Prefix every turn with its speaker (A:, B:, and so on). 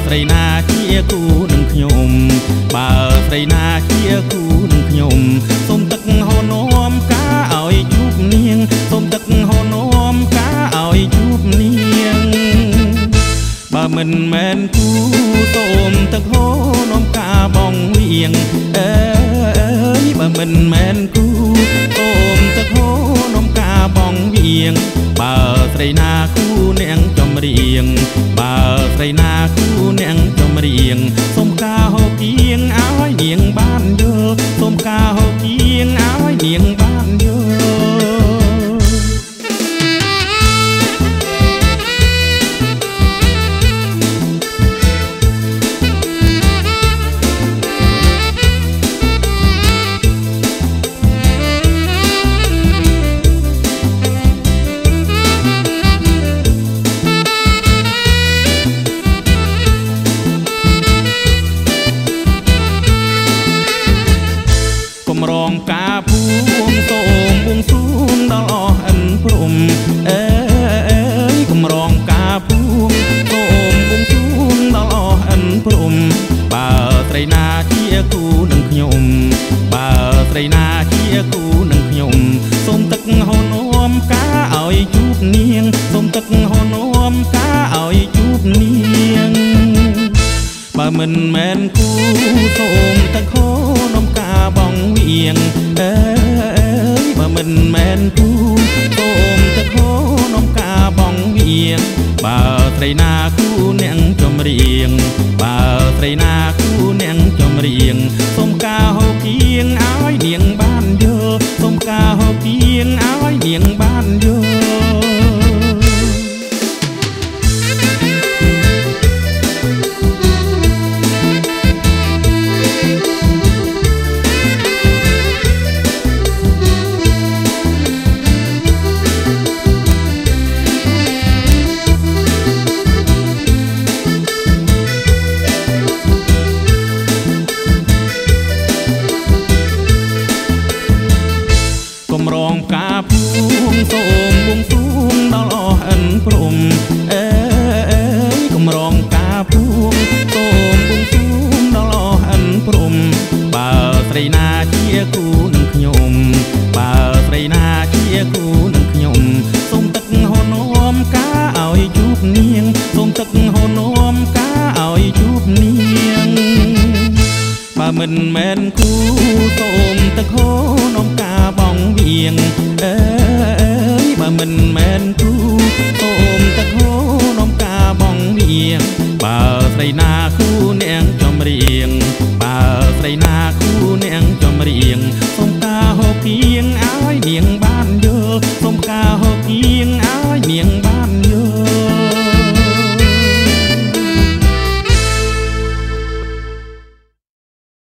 A: ស្រីណាជាគូនឹងខ្ញុំបើស្រីណាជាគូនឹងខ្ញុំសូមទឹកហូរនាំការឲ្យជួបនាងសូមទឹកហូរនាំការឲ្យជួបនាងបើមិនមែនគូសូមទឹកហូរនាំការបងវៀងអើយបើមិនមែនគូសូមទឹកហូរនាំការបងវៀងបើស្រីណាគូអ្នកចម្រៀងបើស្រីណាគូអ្នកចម្រៀងសូមការហូបគៀងឲ្យនាងបានយល់សូមការហូបគៀងឲ្យនាងបានយល់រងការភួងសូមបួងសួងដល់អស់អិនព្រំអើយកំរងការភួងសូមបួងសួងដល់អស់អិនព្រំបើស្រីណាជាគូនឹងខ្ញុំបើស្រីណាជាគូនឹងខ្ញុំសូមទឹកហូរនាំការឲ្យជួបនាងសូមទឹកហូរនាំការឲ្យជួបនាងបើមិនមែនគូសូមទឹកហូរនាំការបងវៀងអើយបើមិនមែនគូសូមទឹកហូរនាំការបងវៀងបើស្រីណាគូអ្នកចម្រៀងបើស្រីណាគូអ្នកចម្រៀងសូមការហូបគៀងឲ្យនាងបានយល់សូមការហូបគៀងឲ្យនាងបានយល់រងការភួងសូមបួងសួងដល់អស់អិនព្រំអើយកំរងការភួងសូមបួងសួងដល់អស់អិនព្រំបើស្រីណាជាគូនឹងខ្ញុំបើស្រីណាជាគូនឹងខ្ញុំសូមទឹកហូរនាំការឲ្យជួបនាងសូមទឹកហូរនាំការឲ្យជួបនាងបើមិនមែនគូសូមទឹកហូរនាំការបងវៀងអើយបើមិនមែនគូសូមទឹកហូរនាំការបងវៀងបើស្រីណា